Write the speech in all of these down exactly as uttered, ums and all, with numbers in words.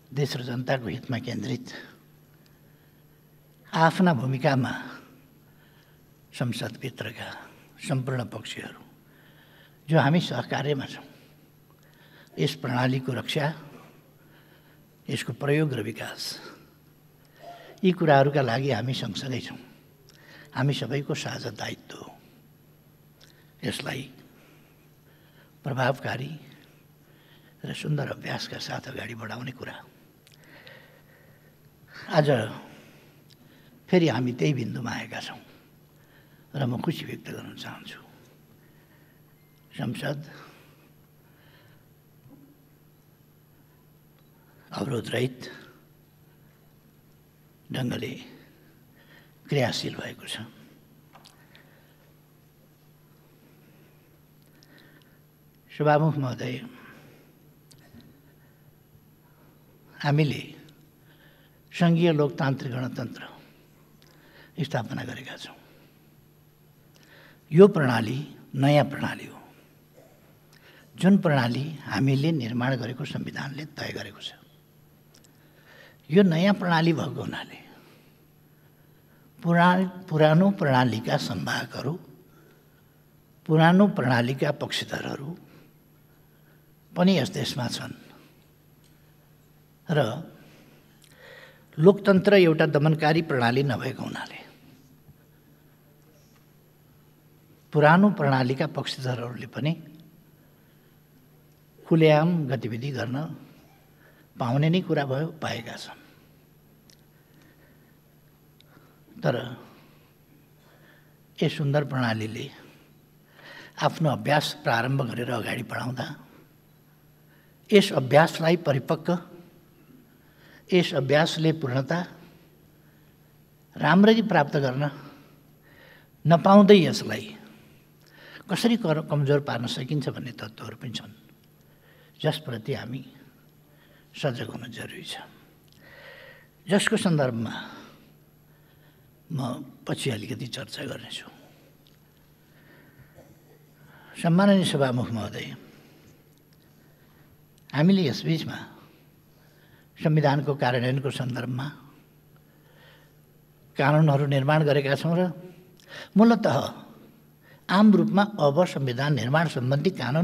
देश र जनताको हितमा केन्द्रित आफ्ना भूमिकामा संसदभित्रका सम्पूर्ण पक्षहरू जो हामी सहकार्यमा छौँ, यस प्रणालीको रक्षा, यसको प्रयोग र विकास, यी कुराहरूका लागि हामी सँगसँगै छौँ। हामी सबैको साझा दायित्व हो यसलाई प्रभावकारी र सुन्दर अभ्यासका साथ अगाडि बढाउने कुरा। आज फेरि हामी त्यही बिन्दुमा आएका छौँ र म खुसी व्यक्त गर्न चाहन्छु। संसद अवरोधरहित ढङ्गले क्रियाशील भएको छ। सभामुख महोदय, हामीले सङ्घीय लोकतान्त्रिक गणतन्त्र स्थापना गरेका छौँ। यो प्रणाली नयाँ प्रणाली हो, जुन प्रणाली हामीले निर्माण गरेको संविधानले तय गरेको छ। यो नयाँ प्रणाली भएको हुनाले पुरा पुरानो प्रणालीका संवाहकहरू, पुरानो प्रणालीका पक्षधरहरू पनि यस देशमा छन् र लोकतन्त्र एउटा दमनकारी प्रणाली नभएको हुनाले पुरानो प्रणालीका पक्षधरहरूले पनि खुलेआम गतिविधि गर्न पाउने नै कुरा भयो, पाएका छन्। तर यस सुन्दर प्रणालीले आफ्नो अभ्यास प्रारम्भ गरेर अगाडि बढाउँदा यस अभ्यासलाई परिपक्व, यस अभ्यासले पूर्णता राम्ररी प्राप्त गर्न नपाउँदै यसलाई कसरी कमजोर पार्न सकिन्छ भन्ने तत्त्वहरू पनि छन्, जसप्रति हामी सजग हुन जरुरी छ, जसको सन्दर्भमा म पछि अलिकति चर्चा गर्नेछु। सम्माननीय सभामुख महोदय, हामीले यसबीचमा संविधानको कार्यान्वयनको सन्दर्भमा कानुनहरू निर्माण गरेका छौँ र मूलतः आम रूपमा अब संविधान निर्माण सम्बन्धी कानुन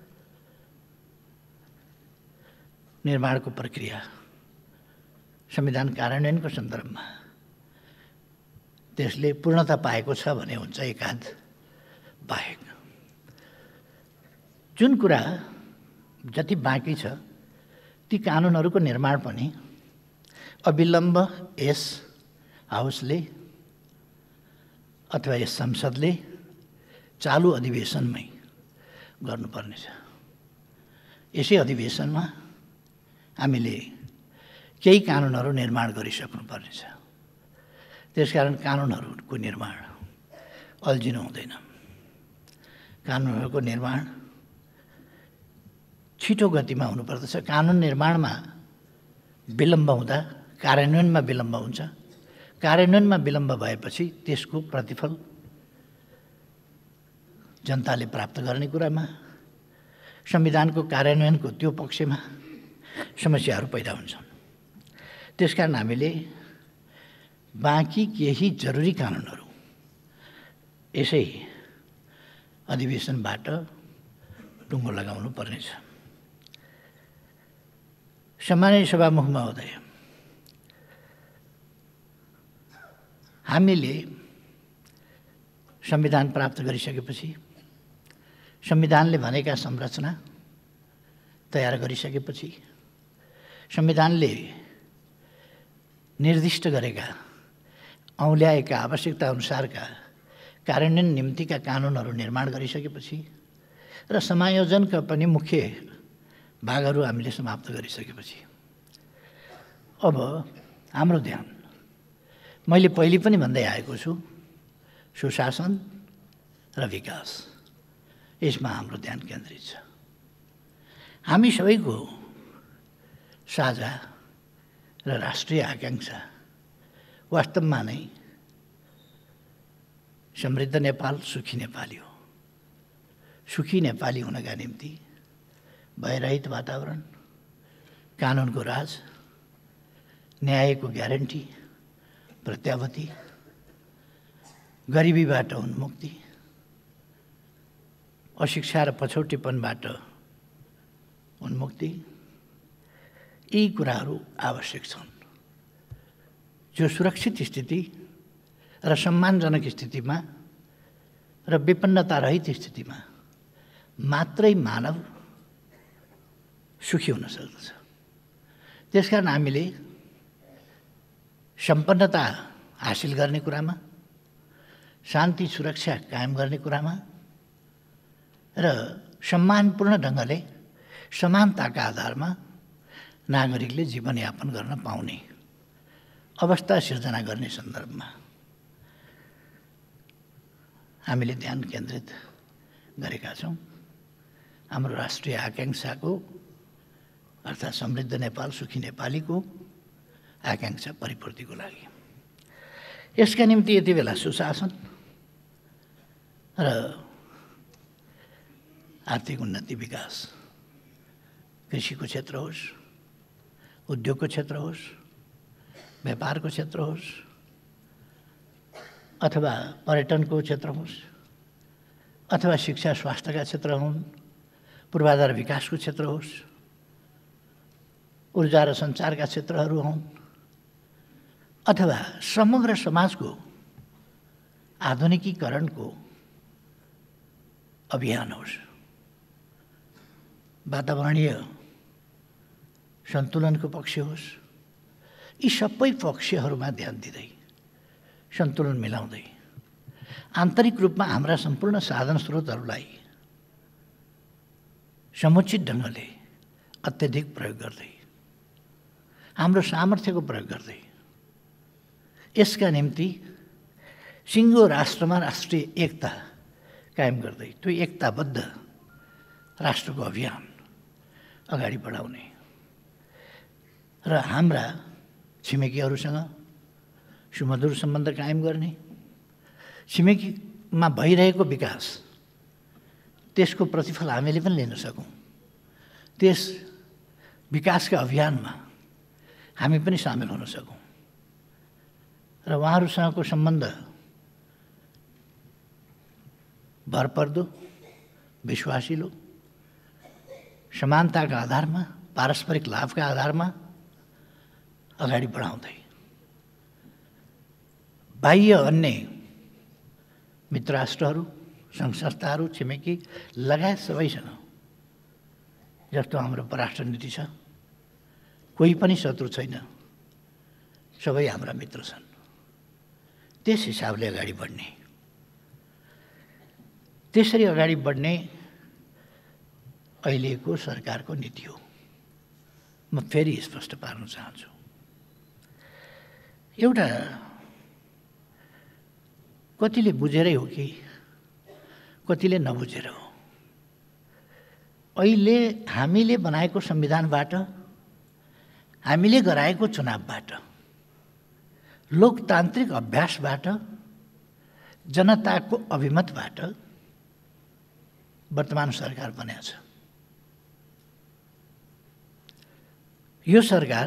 निर्माणको प्रक्रिया संविधान कार्यान्वयनको सन्दर्भमा त्यसले पूर्णता पाएको छ भने हुन्छ, एकाध बाहेक। जुन कुरा जति बाँकी छ ती कानुनहरूको निर्माण पनि अविलम्ब यस हाउसले अथवा यस संसदले चालु अधिवेशनमै गर्नुपर्नेछ। यसै अधिवेशनमा हामीले केही कानुनहरू निर्माण गरिसक्नुपर्नेछ। त्यसकारण कानुनहरूको निर्माण अल्झिनु हुँदैन। कानुनहरूको निर्माण छिटो गतिमा हुनुपर्दछ। कानुन निर्माणमा विलम्ब हुँदा कार्यान्वयनमा विलम्ब हुन्छ। कार्यान्वयनमा विलम्ब भएपछि त्यसको प्रतिफल जनताले प्राप्त गर्ने कुरामा, संविधानको कार्यान्वयनको त्यो पक्षमा समस्याहरू पैदा हुन्छन्। त्यसकारण हामीले बाँकी केही जरुरी कानुनहरू यसै अधिवेशनबाट टुङ्गो लगाउनु पर्नेछ। सम्माननीय सभामुख महोदय, हामीले संविधान प्राप्त गरिसकेपछि, संविधानले भनेका संरचना तयार गरिसकेपछि, संविधानले निर्दिष्ट गरेका औल्याएका आवश्यकता अनुसारका कार्यान्वयन निम्तिका कानुनहरू निर्माण गरिसकेपछि र समायोजनका पनि मुख्य भागहरू हामीले समाप्त गरिसकेपछि अब हाम्रो ध्यान, मैले पहिले पनि भन्दै आएको छु, सुशासन र विकास, यसमा हाम्रो ध्यान केन्द्रित छ। हामी सबैको साझा र राष्ट्रिय आकांक्षा वास्तवमा नै समृद्ध नेपाल, सुखी नेपाली हो। सुखी नेपाली हुनका निम्ति भयरहित वातावरण, कानुनको राज न्यायको ग्यारेन्टी, प्रत्याभूति, गरिबीबाट उन्मुक्ति, अशिक्षा र पछौटेपनबाट उन्मुक्ति, यी कुराहरू आवश्यक छन् जो सुरक्षित स्थिति र सम्मानजनक स्थितिमा र विपन्नता रहित स्थितिमा मात्रै मानव सुखी हुन सक्दछ। त्यसकारण हामीले सम्पन्नता हासिल गर्ने कुरामा, शान्ति सुरक्षा कायम गर्ने कुरामा र सम्मानपूर्ण ढङ्गले समानताका आधारमा नागरिकले जीवनयापन गर्न पाउने अवस्था सिर्जना गर्ने सन्दर्भमा हामीले ध्यान केन्द्रित गरेका छौँ। हाम्रो राष्ट्रिय आकाङ्क्षाको अर्थात् समृद्ध नेपाल सुखी नेपालीको आकाङ्क्षा परिपूर्तिको लागि यसका निम्ति यति बेला सुशासन र आर्थिक उन्नति विकास, कृषिको क्षेत्र होस्, उद्योगको क्षेत्र होस्, व्यापारको क्षेत्र होस् अथवा पर्यटनको क्षेत्र होस् अथवा शिक्षा स्वास्थ्यका क्षेत्र हुन्, पूर्वाधार विकासको क्षेत्र होस्, ऊर्जा र सञ्चारका क्षेत्रहरू हुन् अथवा समग्र समाजको आधुनिकीकरणको अभियान होस्, वातावरणीय सन्तुलनको पक्ष होस्, यी सबै पक्षहरूमा ध्यान दिँदै सन्तुलन मिलाउँदै आन्तरिक रूपमा हाम्रा सम्पूर्ण साधन स्रोतहरूलाई समुचित ढङ्गले अत्यधिक प्रयोग गर्दै हाम्रो सामर्थ्यको प्रयोग गर्दै यसका निम्ति सिङ्गो राष्ट्रमा राष्ट्रिय एकता कायम गर्दै त्यो एकताबद्ध राष्ट्रको अभियान अगाडि बढाउने र हाम्रा छिमेकीहरूसँग सुमधुर सम्बन्ध कायम गर्ने, छिमेकीमा भइरहेको विकास त्यसको प्रतिफल हामीले पनि लिन सकौँ, त्यस विकासका अभियानमा हामी पनि सामेल हुन सकौँ र उहाँहरूसँगको सम्बन्ध भरपर्दो, विश्वासिलो, समानताका आधारमा, पारस्परिक लाभका आधारमा अगाडि बढाउँदै बाह्य अन्य मित्र राष्ट्रहरू, सङ्घ संस्थाहरू, छिमेकी लगायत सबैसँग जस्तो हाम्रो परराष्ट्र नीति छ, कोही पनि शत्रु छैन, सबै हाम्रा मित्र छन्। त्यस हिसाबले अगाडि बढ्ने, त्यसरी अगाडि बढ्ने अहिलेको सरकारको नीति हो। म फेरि स्पष्ट पार्न चाहन्छु, एउटा कतिले बुझेरै हो कि कतिले नबुझेर हो, अहिले हामीले बनाएको संविधानबाट, हामीले गराएको चुनावबाट, लोकतान्त्रिक अभ्यासबाट, जनताको अभिमतबाट वर्तमान सरकार बनेको छ। यो सरकार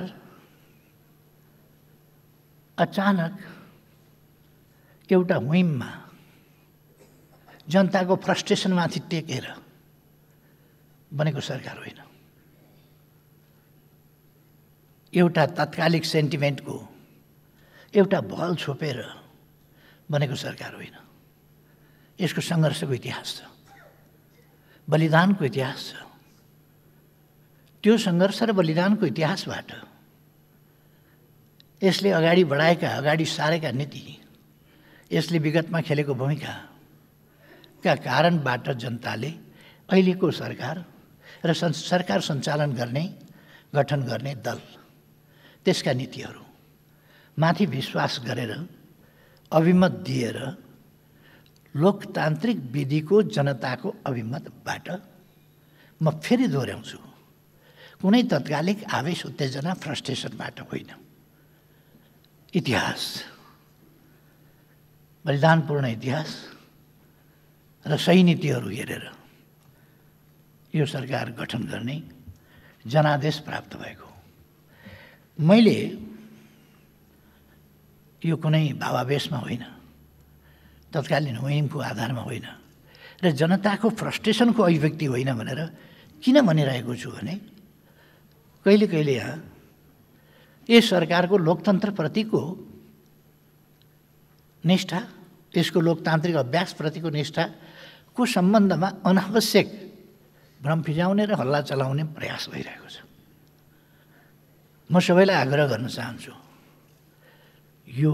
अचानक एउटा हुइममा जनताको फ्रस्ट्रेसनमाथि टेकेर बनेको सरकार होइन, एउटा तात्कालिक सेन्टिमेन्टको एउटा भल छोपेर बनेको सरकार होइन। यसको सङ्घर्षको इतिहास छ, बलिदानको इतिहास छ। त्यो सङ्घर्ष र बलिदानको इतिहासबाट यसले अगाडि बढाएका, अगाडि सारेका नीति, यसले विगतमा खेलेको भूमिकाका कारणबाट जनताले अहिलेको सरकार र सरकार सञ्चालन गर्ने, गठन गर्ने दल, त्यसका नीतिहरू माथि विश्वास गरेर, अभिमत दिएर, लोकतान्त्रिक विधिको जनताको अभिमतबाट, म फेरि दोहोऱ्याउँछु, कुनै तत्कालिक आवेश, उत्तेजना, फ्रस्ट्रेसनबाट होइन, इतिहास, बलिदानपूर्ण इतिहास र सही नीतिहरू हेरेर यो सरकार गठन गर्ने जनादेश प्राप्त भएको। मैले यो कुनै भावावेशमा होइन, तत्कालीन विनिङको आधारमा होइन र जनताको फ्रस्ट्रेसनको अभिव्यक्ति होइन भनेर किन भनिरहेको छु भने कहिले कहिले यहाँ यस सरकारको लोकतन्त्रप्रतिको निष्ठा, यसको लोकतान्त्रिक अभ्यासप्रतिको निष्ठाको सम्बन्धमा अनावश्यक भ्रम फिजाउने र हल्ला चलाउने प्रयास भइरहेको छ। म सबैलाई आग्रह गर्न चाहन्छु, यो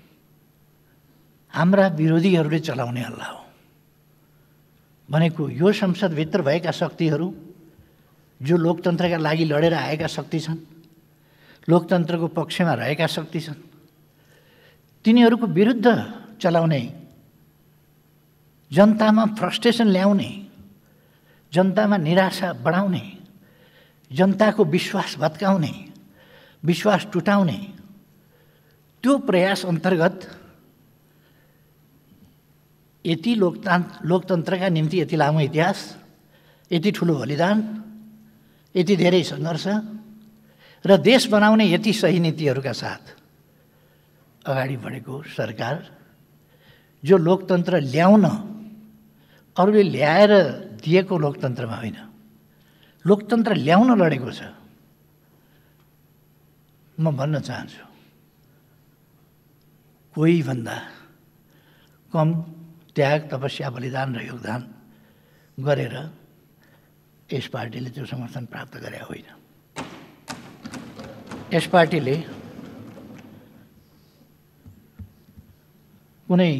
हाम्रा विरोधीहरूले चलाउने हल्ला हो भनेको यो संसदभित्र भएका शक्तिहरू जो लोकतन्त्रका लागि लडेर आएका शक्ति छन्, लोकतन्त्रको पक्षमा रहेका शक्ति छन्, तिनीहरूको विरुद्ध चलाउने, जनतामा फ्रस्ट्रेसन ल्याउने, जनतामा निराशा बढाउने, जनताको विश्वास भत्काउने, विश्वास टुटाउने त्यो प्रयास अन्तर्गत यति लोकतान्त्र लोकतन्त्रका निम्ति यति लामो इतिहास, यति ठुलो बलिदान, यति धेरै सङ्घर्ष र देश बनाउने यति सही नीतिहरूका साथ अगाडि बढेको सरकार जो लोकतन्त्र ल्याउन अरूले ल्याएर दिएको लोकतन्त्रमा होइन, लोकतन्त्र ल्याउन लडेको छ। म भन्न चाहन्छु, कोही भन्दा कम त्याग, तपस्या, बलिदान र योगदान गरेर यस पार्टीले त्यो समर्थन प्राप्त गरे होइन। यस पार्टीले कुनै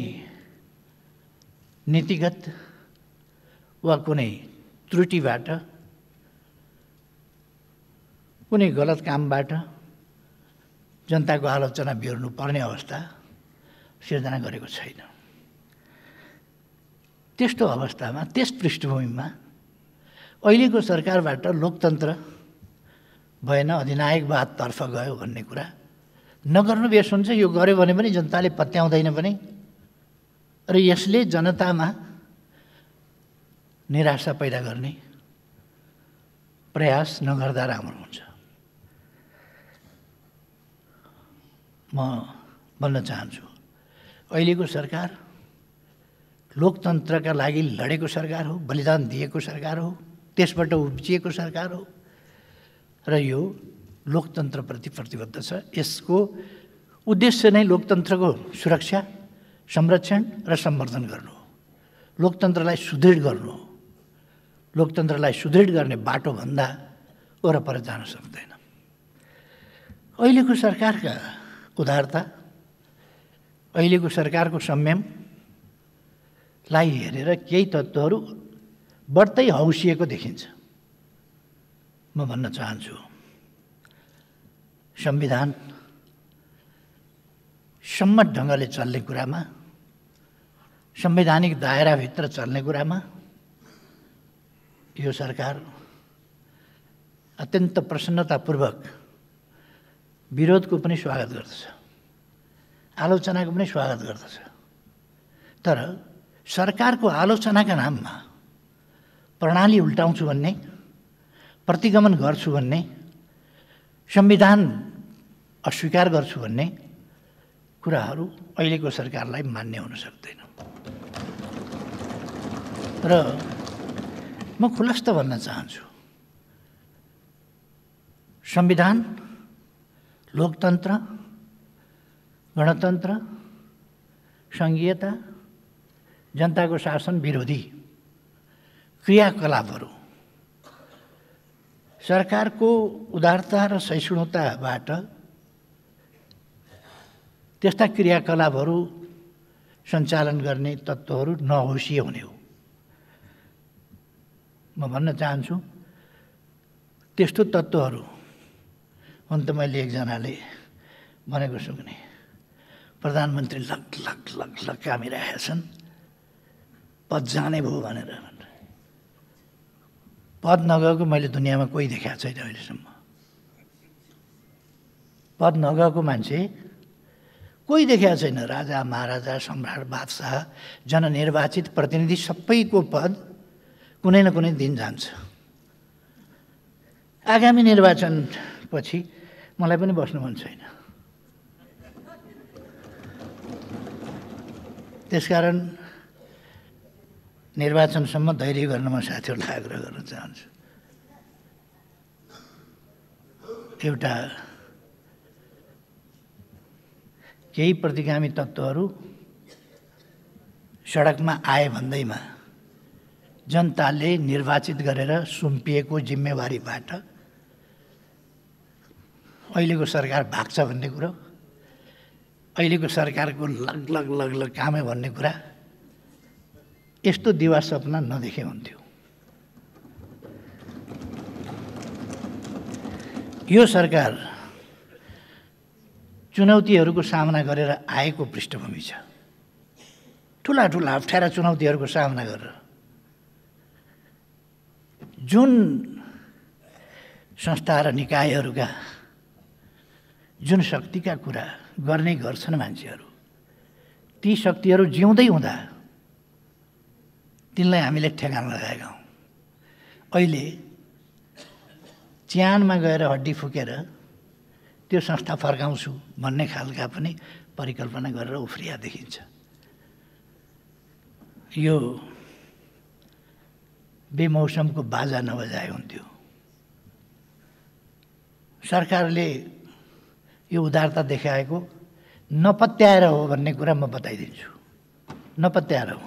नीतिगत वा कुनै त्रुटिबाट, कुनै गलत कामबाट जनताको आलोचना बिहोर्नु पर्ने अवस्था सिर्जना गरेको छैन। त्यस्तो अवस्थामा, त्यस पृष्ठभूमिमा अहिलेको सरकारबाट लोकतन्त्र भएन, अधिनायकवादतर्फ गयो भन्ने कुरा नगर्नु बेस हुन्छ। यो गर्यो भने पनि जनताले पत्याउँदैन पनि र यसले जनतामा निराशा पैदा गर्ने प्रयास नगर्दा राम्रो हुन्छ। म भन्न चाहन्छु, अहिलेको सरकार लोकतन्त्रका लागि लडेको सरकार हो, बलिदान दिएको सरकार हो, त्यसबाट उब्जिएको सरकार हो र यो लोकतन्त्रप्रति प्रतिबद्ध छ। यसको उद्देश्य नै लोकतन्त्रको सुरक्षा, संरक्षण र सम्वर्धन गर्नु हो, लोकतन्त्रलाई सुदृढ गर्नु हो। लोकतन्त्रलाई सुदृढ गर्ने बाटोभन्दा वरपर जान सक्दैन। अहिलेको सरकारका उदारता, अहिलेको सरकारको संयमलाई हेरेर केही तत्त्वहरू बढ्दै हौसिएको देखिन्छ। म भन्न चाहन्छु, संविधान सम्मत ढङ्गले चल्ने कुरामा, संवैधानिक दायराभित्र चल्ने कुरामा यो सरकार अत्यन्त प्रसन्नतापूर्वक विरोधको पनि स्वागत गर्दछ, आलोचनाको पनि स्वागत गर्दछ। तर सरकारको आलोचनाका नाममा प्रणाली उल्टाउँछु भन्ने, प्रतिगमन गर्छु भन्ने, संविधान अस्वीकार गर्छु भन्ने कुराहरू अहिलेको सरकारलाई मान्य हुन सक्दैन। र म खुलस्त भन्न चाहन्छु, संविधान, लोकतन्त्र, गणतन्त्र, सङ्घीयता, जनताको शासन विरोधी क्रियाकलापहरू सरकारको उदारता र सहिष्णुताबाट त्यस्ता क्रियाकलापहरू सञ्चालन गर्ने तत्त्वहरू नहोसिए हुने हो। म भन्न चाहन्छु, त्यस्तो तत्त्वहरू हुन त मैले एकजनाले भनेको सुने, प्रधानमन्त्री लग लग लग लग कामिरहेका छन्, पद जाने भयो भनेर। पद नगएको मैले दुनियाँमा कोही देखाएको छैन अहिलेसम्म। पद नगएको मान्छे कोही देखाएको छैन। राजा, महाराजा, सम्राट, बादशाह, जननिर्वाचित प्रतिनिधि सबैको पद कुनै न कुनै दिन जान्छ। आगामी निर्वाचन पछि मलाई पनि बस्नु मन छैन। त्यसकारण निर्वाचनसम्म धैर्य गर्न म साथीहरूलाई आग्रह गर्न चाहन्छु। एउटा केही प्रतिगामी तत्त्वहरू सडकमा आए भन्दैमा जनताले निर्वाचित गरेर सुम्पिएको जिम्मेवारीबाट अहिलेको सरकार भाग्छ भन्ने कुरो, अहिलेको सरकारको लगलग लगलग कामै भन्ने कुरा, यस्तो दिवा सपना नदेखे हुन्थ्यो। यो सरकार चुनौतीहरूको सामना गरेर आएको पृष्ठभूमि छ। ठुला ठुला अप्ठ्यारा चुनौतीहरूको सामना गरेर जुन संस्था र निकायहरूका जुन शक्तिका कुरा गर्ने गर्छन् मान्छेहरू, ती शक्तिहरू जिउँदै हुँदा तिनलाई हामीले ठेगान लगाएका हौँ। अहिले च्यानमा गएर हड्डी फुकेर त्यो संस्था फर्काउँछु भन्ने खालका पनि परिकल्पना गरेर उफ्रिया देखिन्छ। यो बेमौसमको बाजा नबजाए हुन्थ्यो। सरकारले यो उदारता देखाएको नपत्याएर हो भन्ने कुरा म बताइदिन्छु। नपत्याएर हो,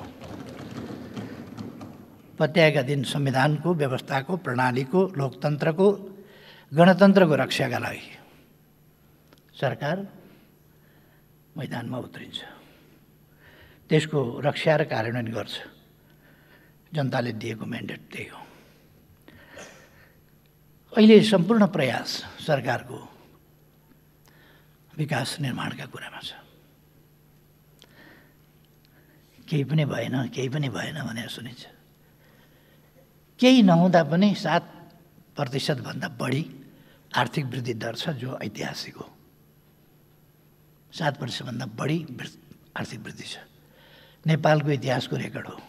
पत्याएका दिन संविधानको, व्यवस्थाको, प्रणालीको, लोकतन्त्रको, गणतन्त्रको रक्षाका लागि सरकार मैदानमा उत्रिन्छ, त्यसको रक्षा र कार्यान्वयन गर्छ। जनताले दिएको म्यान्डेट त्यही हो। अहिले सम्पूर्ण प्रयास सरकारको विकास निर्माणका कुरामा छ। केही पनि भएन, केही पनि भएन भनेर सुनिन्छ। केही नहुँदा पनि सात प्रतिशतभन्दा बढी आर्थिक वृद्धि दर छ, जो ऐतिहासिक हो। सात प्रतिशतभन्दा बढी आर्थिक वृद्धि छ, नेपालको इतिहासको रेकर्ड हो।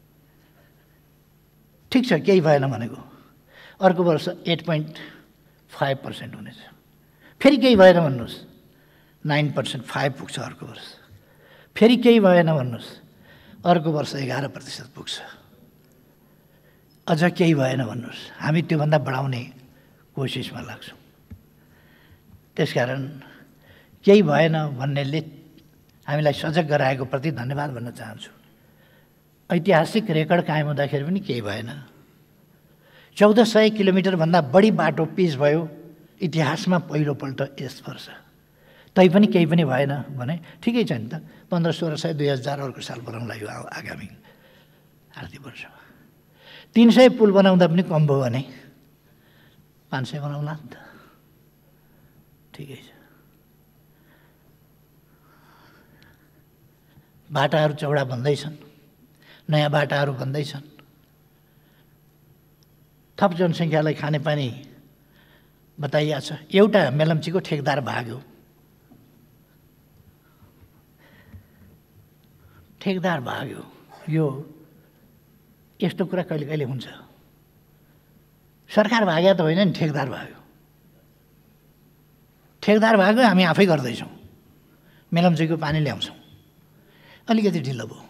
ठिक छ, केही भएन भनेको अर्को वर्ष एट पोइन्ट फाइभ पर्सेन्ट हुनेछ। फेरि केही भएन भन्नुहोस्, नाइन पर्सेन्ट फाइभ पुग्छ अर्को वर्ष। फेरि केही भएन भन्नुहोस्, अर्को वर्ष एघार प्रतिशत पुग्छ। अझ केही भएन भन्नुहोस्, हामी त्योभन्दा बढाउने कोसिसमा लाग्छौँ। त्यसकारण केही भएन भन्नेले हामीलाई सजग गराएको प्रति धन्यवाद भन्न चाहन्छु। ऐतिहासिक रेकर्ड कायम हुँदाखेरि पनि केही भएन। चौध सय किलोमिटरभन्दा बढी बाटो पिच भयो इतिहासमा पहिलोपल्ट यस वर्ष। तैपनि केही पनि भएन भने ठिकै छ नि त। पन्ध्र सोह्र सय दुई हजार अर्को साल बनाउँला यो आगामी आर्थिक वर्षमा। तिन सय पुल बनाउँदा पनि कम भयो भने पाँच सय बनाउला नि त, ठिकै छ। बाटाहरू चौडा बन्दैछन्, नयाँ बाटाहरू बन्दैछन्। थप जनसङ्ख्यालाई खानेपानी बताइएको छ। एउटा मेलम्चीको ठेकदार भाग्यो, ठेकदार भाग्यो। यो यस्तो कुरा कहिले कहिले हुन्छ। सरकार भाग्या त होइन नि, ठेकदार भाग्यो। ठेकदार भाग्यो, हामी आफै गर्दैछौँ। मेलम्चीको पानी ल्याउँछौँ, अलिकति ढिलो भयो।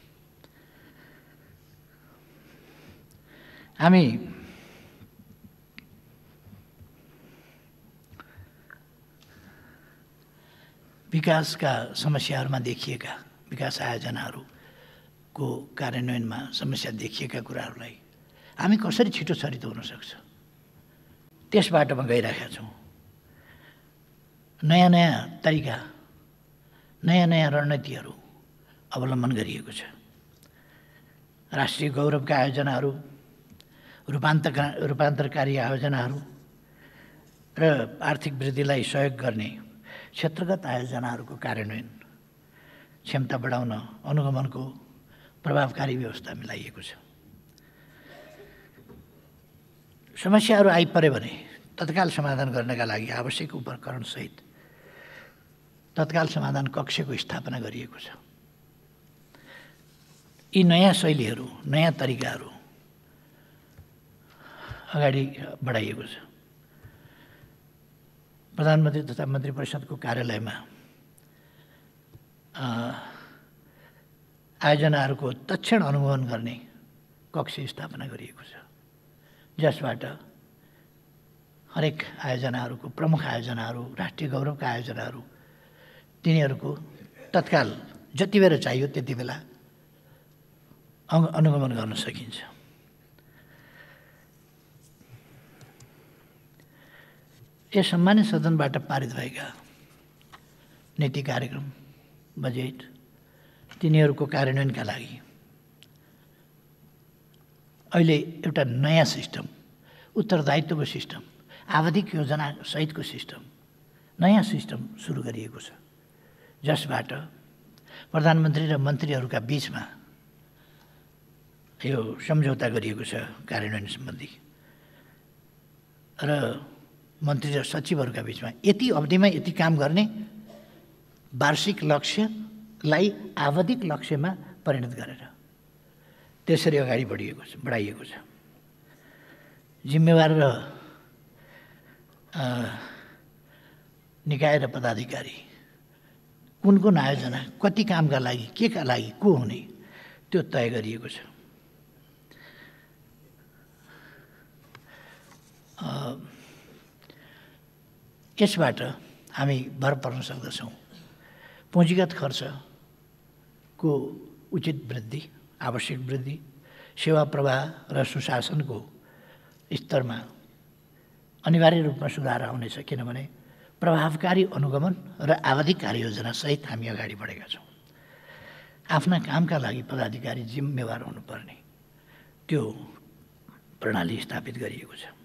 हामी विकासका समस्याहरूमा देखिएका, विकास आयोजनाहरूको कार्यान्वयनमा समस्या देखिएका कुराहरूलाई हामी कसरी छिटो छरितो हुन सक्छ, त्यस बाटोमा गइरहेका छौँ। नयाँ नयाँ तरिका, नयाँ नयाँ रणनीतिहरू अवलम्बन गरिएको छ। राष्ट्रिय गौरवका आयोजनाहरू, रूपान्तर रूपान्तरकारी आयोजनाहरू र आर्थिक वृद्धिलाई सहयोग गर्ने क्षेत्रगत आयोजनाहरूको कार्यान्वयन, क्षमता बढाउन अनुगमनको प्रभावकारी व्यवस्था मिलाइएको छ। समस्याहरू आइपरे भने तत्काल समाधान गर्नका लागि आवश्यक उपकरणसहित तत्काल समाधान कक्षको स्थापना गरिएको छ। यी नयाँ शैलीहरू, नयाँ तरिकाहरू अगाडि बढाइएको छ। प्रधानमन्त्री तथा मन्त्री परिषदको कार्यालयमा आयोजनाहरूको तत्क्षण अनुगमन गर्ने कक्ष स्थापना गरिएको छ, जसबाट हरेक आयोजनाहरूको प्रमुख आयोजनाहरू, राष्ट्रिय गौरवका आयोजनाहरू, तिनीहरूको तत्काल जति बेला चाहियो त्यति बेला अनुगमन गर्न सकिन्छ। यस सम्मानित सदनबाट पारित भएका नीति कार्यक्रम, बजेट, तिनीहरूको कार्यान्वयनका लागि अहिले एउटा नयाँ सिस्टम, उत्तरदायित्वको सिस्टम, आवधिक योजना सहितको सिस्टम, नयाँ सिस्टम सुरु गरिएको छ, जसबाट प्रधानमन्त्री र मन्त्रीहरूका बीचमा यो सम्झौता गरिएको छ कार्यान्वयन सम्बन्धी, र मन्त्री र सचिवहरूका बीचमा यति अवधिमा यति काम गर्ने वार्षिक लक्ष्यलाई आवधिक लक्ष्यमा परिणत गरेर त्यसरी अगाडि बढिएको छ बढाइएको छ। जिम्मेवार र निकाय र पदाधिकारी कुन कुन आयोजना, कति कामका लागि, के का लागि को हुने, त्यो तय गरिएको छ। यसबाट हामी भर पर्न सक्दछौँ पुँजीगत खर्चको उचित वृद्धि, आवश्यक वृद्धि, सेवा प्रवाह र सुशासनको स्तरमा अनिवार्य रूपमा सुधार आउनेछ, किनभने प्रभावकारी अनुगमन र आवधिक कार्ययोजना सहित हामी अगाडि बढेका छौँ। आफ्ना कामका लागि पदाधिकारी जिम्मेवार हुनुपर्ने त्यो प्रणाली स्थापित गरिएको छ।